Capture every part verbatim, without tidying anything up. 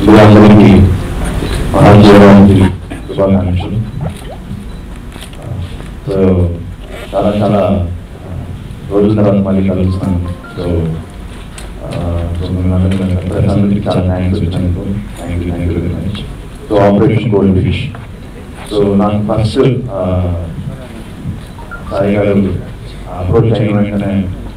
అందరికీ మహాశివరాత్రి శుభాకాంక్షలు. సో చాలా చాలా రోజుల తర్వాత మళ్ళీ కలుస్తాను. సో ప్రశాంత్కి చాలా థ్యాంక్స్ వచ్చాను. Thank you thank you very much. So operation gold fish. So నాకు ఫస్ట్ సాయి గారు అప్రోచ్ అయిన వెంటనే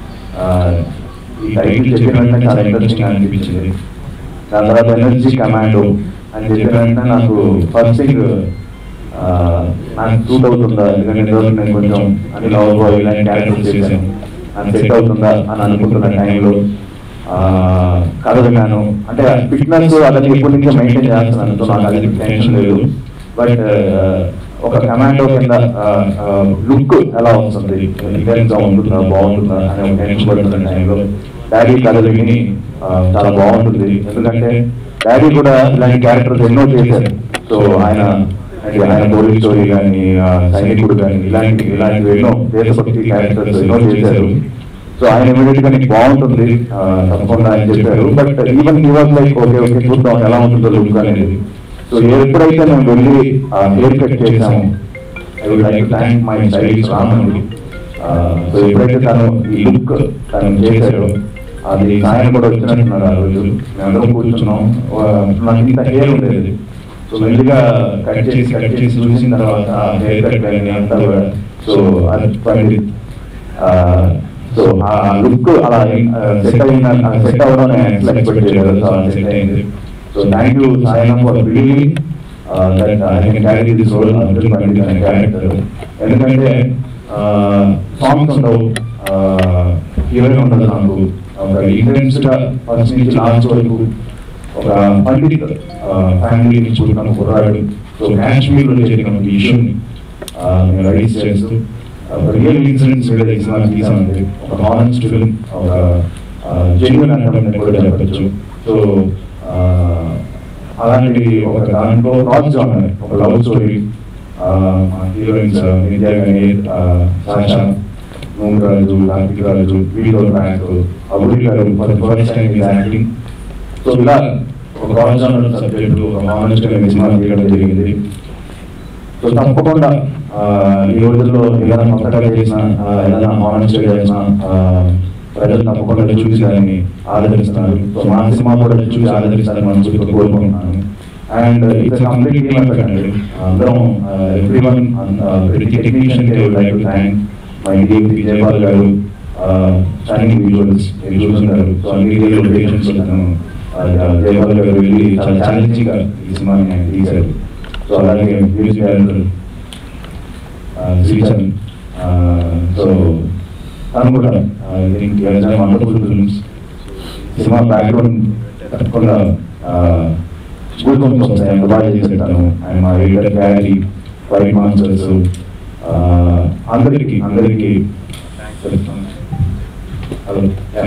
ఈ టైటిల్ చెప్పిన వెంటనే చాలా ఇంట్రెస్టింగ్ అనిపించింది. దాని తర్వాత ఎనర్జీ కమాండో అని చెప్పిన వెంటనే నాకు ఫస్ట్ థింగ్ నాకు సూట్ అవుతుందా, ఎందుకంటే రోజు నేను కొంచెం అని లవ్ బాయ్ ఇలాంటి క్యారెక్టర్స్ చేశాను, నాకు సెట్ అవుతుందా అని అనుకుంటున్న టైంలో కథ విన్నాను. అంటే ఫిట్నెస్ అతనికి ఎప్పటి నుంచో మెయింటైన్ చేస్తున్నాను, సో నాకు అది టెన్షన్ లేదు. బట్ ఒక కమాండో కింద లుక్ ఎలా వస్తుంది, డిఫరెన్స్గా ఉంటుందా బాగుంటుందా అనే ఒక టెన్షన్ పడుతున్న టైంలో డాడీ కథ విని చాలా బాగుంటుంది. ఎందుకంటే డాడీ కూడా ఇలాంటి క్యారెక్టర్స్ ఎన్నో చేశారు. సో ఆయన ఆయన పోలీస్ స్టోరీ కానీ సైనికుడు కానీ ఇలాంటి ఇలాంటివి ఎన్నో దేశభక్తి క్యారెక్టర్స్ ఎన్నో చేశారు. సో ఆయన ఇమీడియట్ గా నీకు బాగుంటుంది తప్పకుండా అని చెప్పారు. But even he was like okay okay చూద్దాం ఎలా ఉంటుందో లుక్ అనేది. సో ఎప్పుడైతే మేము వెళ్ళి హెయిర్ కట్ చేసాము, I would like thank my stylist రామండి. సో ఎప్పుడైతే తను ఈ లుక్ తను చేశాడో అది ఆయన కూడా వచ్చినట్టున్నారు. ఆ రోజు మేమందరం కూర్చున్నాం, నాకు ఇంత హెయిర్ ఉండేది. సో మెల్లిగా కట్ చేసి కట్ చేసి చూసిన తర్వాత హెయిర్ కట్ కానీ అంతా కూడా సో అది సో ఆ లుక్ అలా సెట్ అయిన సెట్ అవ్వడం ఎక్స్పెక్ట్ చేయలేదు. సో అలా సెట్ అయింది. సో థ్యాంక్ యూ సాయన for believing that I can carry this role అనే క్యారెక్టర్. ఎందుకంటే సాంగ్స్ ఉండవు, హీరోయిన్ ఉండదు. నాకు ఒక ఇంటెన్స్ గా ఫస్ట్ నుంచి లాస్ట్ వరకు ఒక పండిత్ ఫ్యామిలీ నుంచి పుట్టిన కుర్రాడు. సో కాశ్మీర్లో జరిగిన ఒక ఇష్యూని నేను రైజ్ చేస్తూ ఒక రియల్ ఇన్సిడెంట్స్ మీద ఈ సినిమా తీసానండి. ఒక హానెస్ట్ ఫిల్మ్, ఒక జెన్యూన్ అంటే కూడా చెప్పచ్చు. సో అలాంటి ఒక దాంట్లో క్రాస్ జానర్ ఒక లవ్ స్టోరీ, హీరోయిన్స్ విద్యా కానీ సాషా నూమరాజు కార్తిక్ రాజు వీడియో బ్యాంక్ అబుడి గారు for first time is acting. So ఇలా ఒక క్రాస్ జానర్ సబ్జెక్టు ఒక హానెస్ట్ గా సినిమా తీయడం జరిగింది. సో తప్పకుండా ఈ రోజుల్లో ఏదైనా కొత్తగా చేసిన ఏదైనా హానెస్ట్ గా చేసిన ప్రజలు తప్పకుండా చూసి దాన్ని ఆదరిస్తున్నారు. సో మా సినిమా కూడా చూసి ఆదరిస్తారని మనసుతో కోరుకుంటున్నాను. And it's complete team effort అండి. అందరం ఎవ్రీ వన్ ప్రతి టెక్నీషియన్ కి like to thank my DMP Jayapal గారు, స్టాండింగ్ విజువల్స్ మీరు చూస్తున్నారు. సో అన్ని లొకేషన్స్ జయపాల్ గారు వెళ్ళి చాలా ఛాలెంజింగ్ గా ఈ సినిమాని తీశారు. సో అలాగే మ్యూజిక్ డైరెక్టర్ శ్రీచరణ్, సో తను కూడా వండర్ఫుల్ ఫిల్మ్స్ సినిమా బ్యాక్గ్రౌండ్ తప్పకుండా స్కూల్ కొంచెం వస్తాయి ఎంత బాగా చేసేటాను. ఆయన మా ఎడిటర్ గ్యాలరీ ఫైట్ మాస్టర్స్ అందరికీ అందరికీ హలో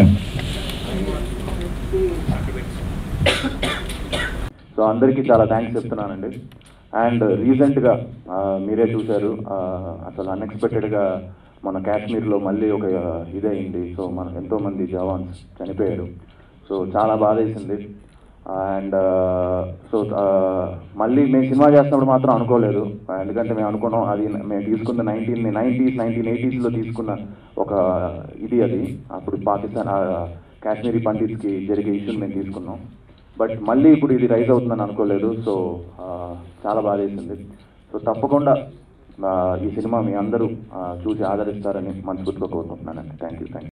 సో అందరికీ చాలా థ్యాంక్స్ చెప్తున్నానండి. అండ్ రీసెంట్గా మీరే చూశారు, అసలు అన్ఎక్స్పెక్టెడ్గా మన కాశ్మీర్లో మళ్ళీ ఒక ఇదైంది. సో మన ఎంతోమంది జవాన్స్ చనిపోయారు. సో చాలా బాధ వేసింది. అండ్ సో మళ్ళీ మేము సినిమా చేస్తున్నప్పుడు మాత్రం అనుకోలేదు. ఎందుకంటే మేము అనుకున్నాం అది మేము తీసుకున్న నైన్టీన్ నైన్టీస్ నైన్టీన్ ఎయిటీస్లో తీసుకున్న ఒక ఇది అది అప్పుడు పాకిస్తాన్ కాశ్మీరీ పండిట్స్కి జరిగే ఇష్యూని మేము తీసుకున్నాం. బట్ మళ్ళీ ఇప్పుడు ఇది రైజ్ అవుతుందని అనుకోలేదు. సో చాలా బాధ వేసింది. సో తప్పకుండా ఈ సినిమా మీ అందరూ చూసి ఆదరిస్తారని మనస్ఫూర్తిగా కోరుకుంటున్నానండి. Thank you thank you